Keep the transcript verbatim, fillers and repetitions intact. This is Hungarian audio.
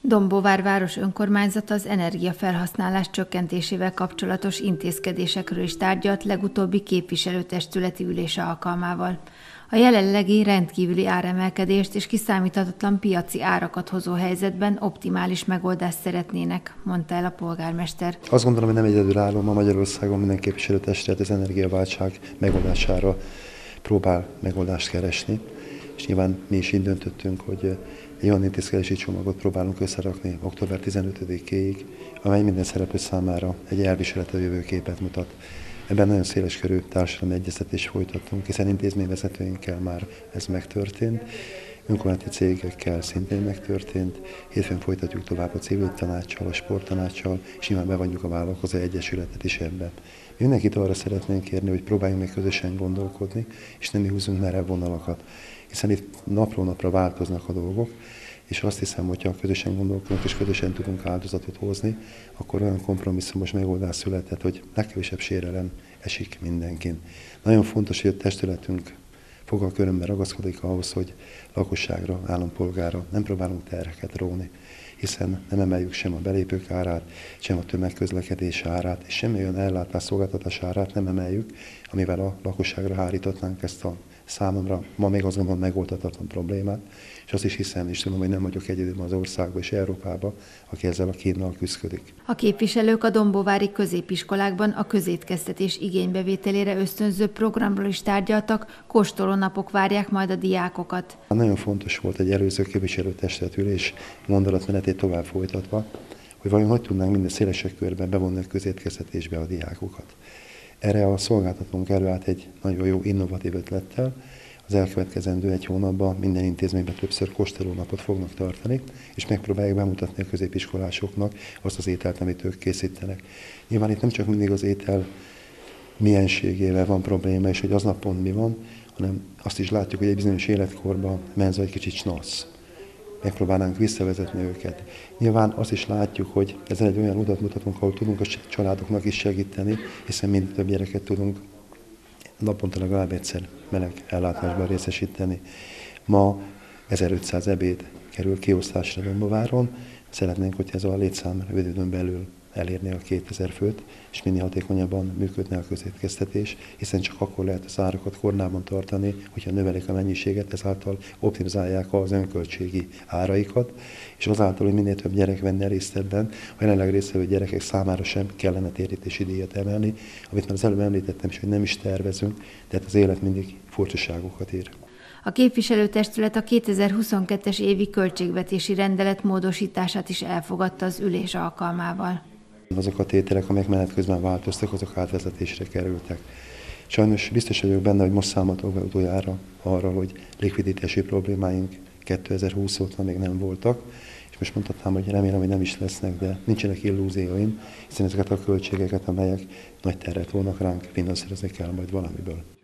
Dombóvár város önkormányzata az energiafelhasználás csökkentésével kapcsolatos intézkedésekről is tárgyalt legutóbbi képviselőtestületi ülése alkalmával. A jelenlegi rendkívüli áremelkedést és kiszámíthatatlan piaci árakat hozó helyzetben optimális megoldást szeretnének, mondta el a polgármester. Azt gondolom, hogy nem egyedülálló, ma Magyarországon minden képviselőtestület az energiaválság megoldására próbál megoldást keresni. És nyilván mi is így döntöttünk, hogy egy olyan intézkedési csomagot próbálunk összerakni október tizenötödikéig, amely minden szereplő számára egy elviselhető jövőképet mutat. Ebben nagyon széleskörű társadalmi egyeztetést folytattunk, hiszen intézményvezetőinkkel már ez megtörtént, önkormányzati cégekkel szintén megtörtént, hétfőn folytatjuk tovább a civil tanácssal, a sporttanácssal, és nyilván bevonjuk a vállalkozó egyesületet is ebben. Mindenkit arra szeretnénk kérni, hogy próbáljunk meg közösen gondolkodni, és nem mi húzunk merev vonalakat, hiszen itt napról napra változnak a dolgok, és azt hiszem, hogyha közösen gondolkodunk és közösen tudunk áldozatot hozni, akkor olyan kompromisszumos megoldás született, hogy legkevesebb sérelem esik mindenkin. Nagyon fontos, hogy a testületünk fogalkörömben ragaszkodik ahhoz, hogy lakosságra, állampolgára nem próbálunk terheket róni, hiszen nem emeljük sem a belépők árát, sem a tömegközlekedés árát, és semmi olyan ellátásszolgáltatás árát nem emeljük, amivel a lakosságra háríthatnánk ezt a számomra ma még azt gondolom megoldhatatlan problémát, és azt is hiszem, és tudom, hogy nem vagyok egyedül az országban és Európában, aki ezzel a kínnal küszködik. A képviselők a dombóvári középiskolákban a közétkeztetés igénybevételére ösztönző programról is tárgyaltak, kóstolónapok várják majd a diákokat. Nagyon fontos volt egy előző képviselőtestület ülés gondolatmenetét tovább folytatva, hogy vajon hogy tudnánk minden szélesebb körben bevonni a közétkeztetésbe a diákokat. Erre a szolgáltatónk előállt egy nagyon jó innovatív ötlettel. Az elkövetkezendő egy hónapban minden intézményben többször kóstolónapot fognak tartani, és megpróbálják bemutatni a középiskolásoknak azt az ételt, amit ők készítenek. Nyilván itt nem csak mindig az étel mienségével van probléma, és hogy aznap pont mi van, hanem azt is látjuk, hogy egy bizonyos életkorban menza egy kicsit snasz. Megpróbálnánk visszavezetni őket. Nyilván azt is látjuk, hogy ezzel egy olyan utat mutatunk, ahol tudunk a családoknak is segíteni, hiszen mind több gyereket tudunk naponta legalább egyszer meleg ellátásban részesíteni. Ma ezerötszáz ebéd kerül kiosztásra Dombóváron. Szeretnénk, hogy ez a létszám rövid időn belül elérni a kétezer főt, és minél hatékonyabban működne a közétkeztetés, hiszen csak akkor lehet az árakat kornában tartani, hogyha növelik a mennyiséget, ezáltal optimizálják az önköltségi áraikat, és azáltal, hogy minél több gyerek venne részt ebben, a jelenleg résztvevő gyerekek számára sem kellene térítési díjat emelni, amit már az előbb említettem is, hogy nem is tervezünk, tehát az élet mindig furcsaságokat ír. A képviselőtestület a kétezer-huszonkettes évi költségvetési rendelet módosítását is elfogadta az ülés alkalmával. Azok a tételek, amelyek menet közben változtak, azok átvezetésre kerültek. Sajnos biztos vagyok benne, hogy most számoltok be utoljára arra, hogy likviditási problémáink kétezer-húsz óta még nem voltak, és most mondhatnám, hogy remélem, hogy nem is lesznek, de nincsenek illúzióim, hiszen ezeket a költségeket, amelyek nagy terhet volnak ránk, finanszírozni kell majd valamiből.